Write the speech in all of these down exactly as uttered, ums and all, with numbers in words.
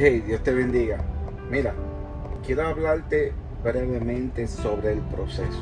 Hey, Dios te bendiga. Mira, quiero hablarte brevemente sobre el proceso.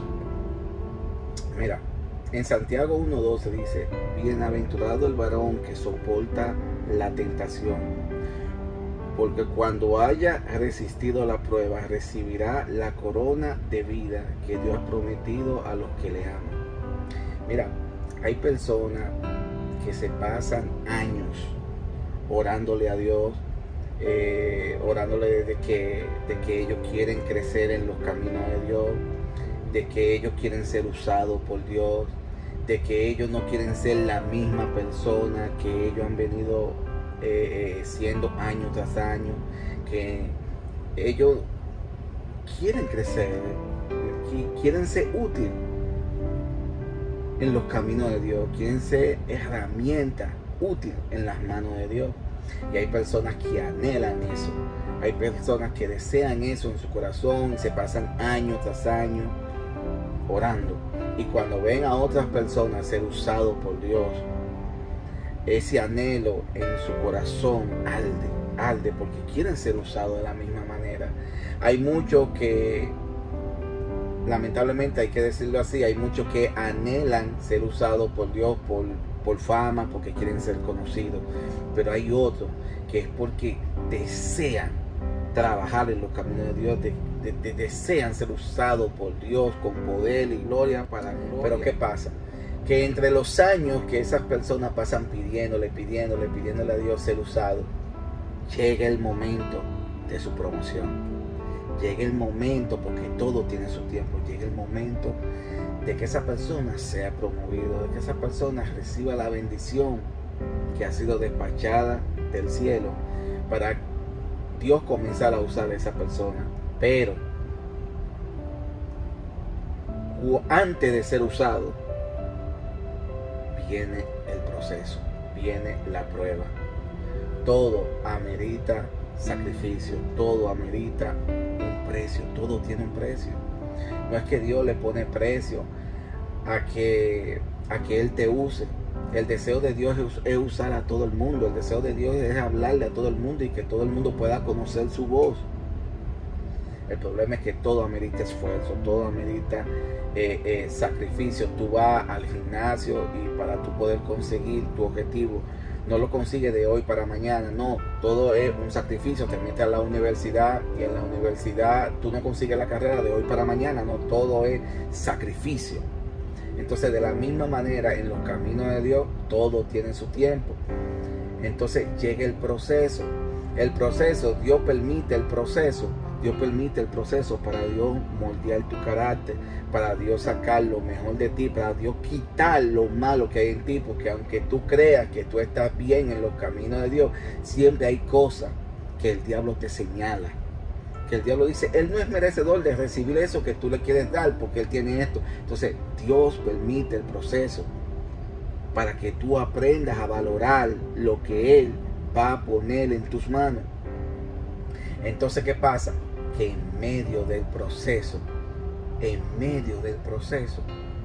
Mira, en Santiago uno doce dice: bienaventurado el varón que soporta la tentación, porque cuando haya resistido la prueba, recibirá la corona de vida que Dios ha prometido a los que le aman. Mira, hay personas que se pasan años orándole a Dios, eh, orándole de que, de que ellos quieren crecer en los caminos de Dios, de que ellos quieren ser usados por Dios, de que ellos no quieren ser la misma persona que ellos han venido eh, eh, siendo año tras año, que ellos quieren crecer, quieren ser útiles en los caminos de Dios, quieren ser herramientas útiles en las manos de Dios. Y hay personas que anhelan eso, hay personas que desean eso en su corazón y se pasan año tras año orando, y cuando ven a otras personas ser usados por Dios, ese anhelo en su corazón arde, arde porque quieren ser usados de la misma manera. Hay muchos que, lamentablemente hay que decirlo así, hay muchos que anhelan ser usados por Dios por, por fama, porque quieren ser conocidos, pero hay otros que es porque desean trabajar en los caminos de Dios, de, de, de, desean ser usados por Dios con poder y gloria para gloria. Pero ¿qué pasa? Que entre los años que esas personas pasan pidiéndole, pidiéndole, pidiéndole a Dios ser usado, llega el momento de su promoción. Llega el momento, porque todo tiene su tiempo, llega el momento de que esa persona sea promovido, de que esa persona reciba la bendición que ha sido despachada del cielo para Dios comenzar a usar a esa persona. Pero antes de ser usado, viene el proceso, viene la prueba. Todo amerita sacrificio, todo amerita un precio, todo tiene un precio. No es que Dios le pone precio a que, a que Él te use. El deseo de Dios es usar a todo el mundo. El deseo de Dios es hablarle a todo el mundo y que todo el mundo pueda conocer su voz. El problema es que todo amerita esfuerzo, todo amerita eh, eh, sacrificio. Tú vas al gimnasio y para tú poder conseguir tu objetivo, no lo consigues de hoy para mañana, no, todo es un sacrificio. Te metes a la universidad y en la universidad tú no consigues la carrera de hoy para mañana, no, todo es sacrificio. Entonces, de la misma manera, en los caminos de Dios, todo tiene su tiempo. Entonces llega el proceso. El proceso, Dios permite el proceso. Dios permite el proceso para Dios moldear tu carácter, para Dios sacar lo mejor de ti, para Dios quitar lo malo que hay en ti, porque aunque tú creas que tú estás bien en los caminos de Dios, siempre hay cosas que el diablo te señala. Que el diablo dice, él no es merecedor de recibir eso que tú le quieres dar, porque él tiene esto. Entonces Dios permite el proceso para que tú aprendas a valorar lo que Él va a poner en tus manos. Entonces, ¿qué pasa? Que en medio del proceso, en medio del proceso,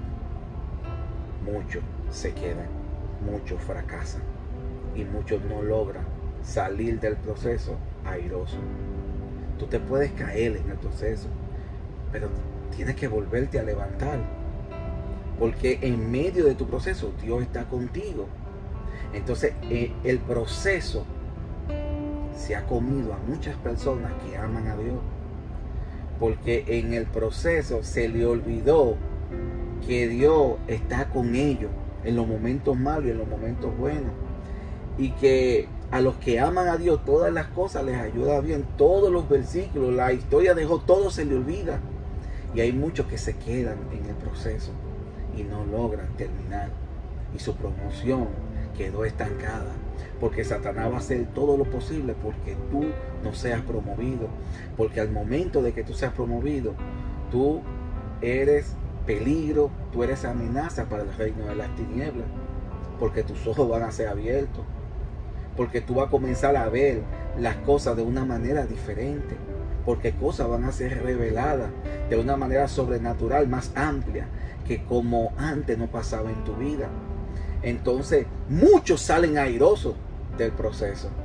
muchos se quedan, muchos fracasan y muchos no logran salir del proceso airoso. Tú te puedes caer en el proceso, pero tienes que volverte a levantar, porque en medio de tu proceso Dios está contigo. Entonces eh, el proceso se ha comido a muchas personas que aman a Dios, porque en el proceso se le olvidó que Dios está con ellos en los momentos malos y en los momentos buenos, y que a los que aman a Dios todas las cosas les ayuda bien. Todos los versículos, la historia dejó, todo se le olvida, y hay muchos que se quedan en el proceso y no logran terminar, y su promoción quedó estancada, porque Satanás va a hacer todo lo posible porque tú no seas promovido, porque al momento de que tú seas promovido, tú eres peligro, tú eres amenaza para el reino de las tinieblas, porque tus ojos van a ser abiertos, porque tú vas a comenzar a ver las cosas de una manera diferente, porque cosas van a ser reveladas de una manera sobrenatural, más amplia, que como antes no pasaba en tu vida. Entonces muchos salen airosos del proceso,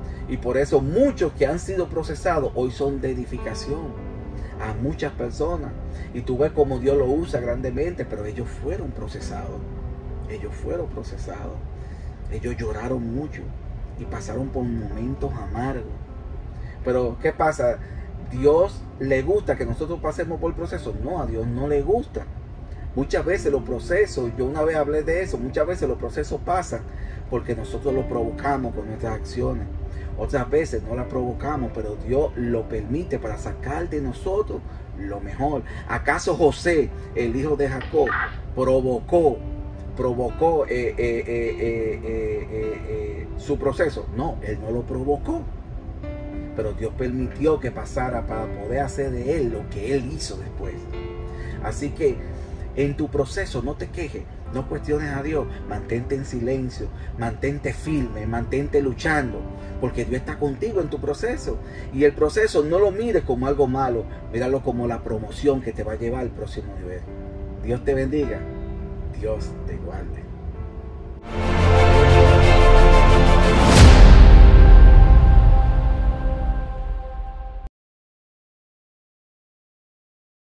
Y por eso muchos que han sido procesados hoy son de edificación a muchas personas. Y tú ves cómo Dios lo usa grandemente, pero ellos fueron procesados. Ellos fueron procesados. Ellos lloraron mucho y pasaron por momentos amargos. Pero ¿qué pasa? ¿Dios le gusta que nosotros pasemos por el proceso? No, a Dios no le gusta. Muchas veces los procesos, yo una vez hablé de eso, muchas veces los procesos pasan porque nosotros los provocamos con nuestras acciones. Otras veces no las provocamos, pero Dios lo permite para sacar de nosotros lo mejor. ¿Acaso José, el hijo de Jacob, provocó, provocó eh, eh, eh, eh, eh, eh, eh, su proceso? No, él no lo provocó. Pero Dios permitió que pasara para poder hacer de él lo que él hizo después. Así que en tu proceso no te quejes, no cuestiones a Dios, mantente en silencio, mantente firme, mantente luchando, porque Dios está contigo en tu proceso. Y el proceso no lo mires como algo malo, míralo como la promoción que te va a llevar al próximo nivel. Dios te bendiga, Dios te guarde.